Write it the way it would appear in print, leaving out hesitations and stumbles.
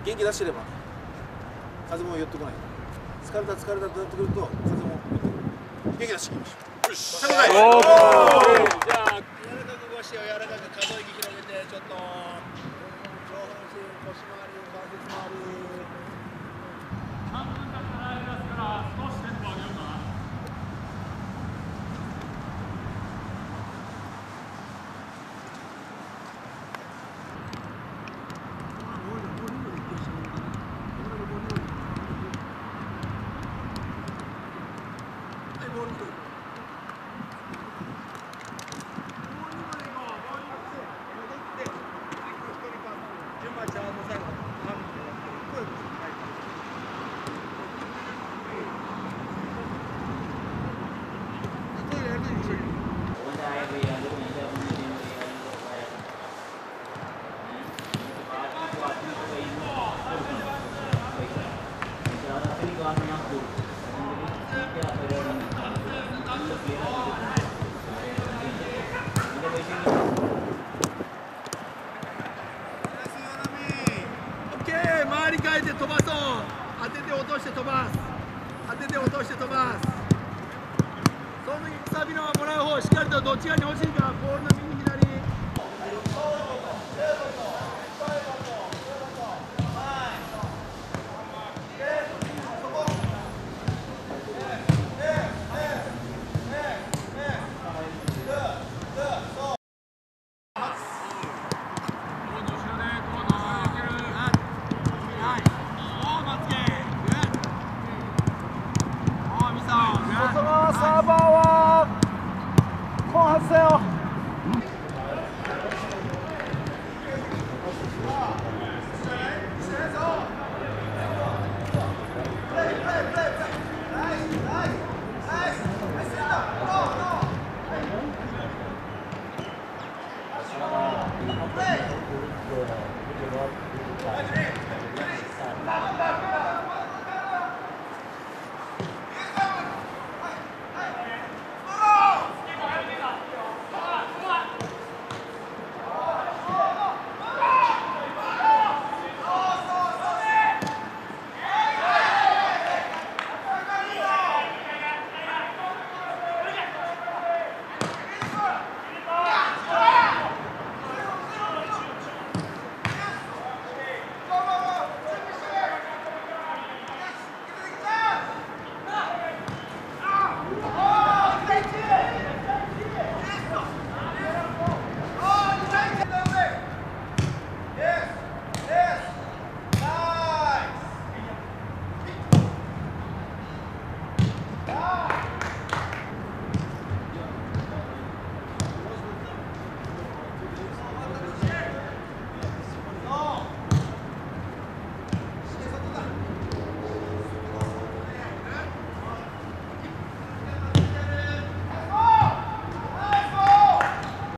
元気出してればね、風も寄ってこない。疲れたってなってくると風も寄ってくる。元気出していきましょう。よし。じゃあ柔らかく腰を柔らかく可動域広げて、ちょっと上半身腰回り関節回り。 半分だったらあれですから少しテンポ上げようかな。 回り替えて飛ばそう。当てて落として飛ばす。当てて落として飛ばす。その時くさびのもらう方、しっかりとどっち側に欲しいか、ボールの右に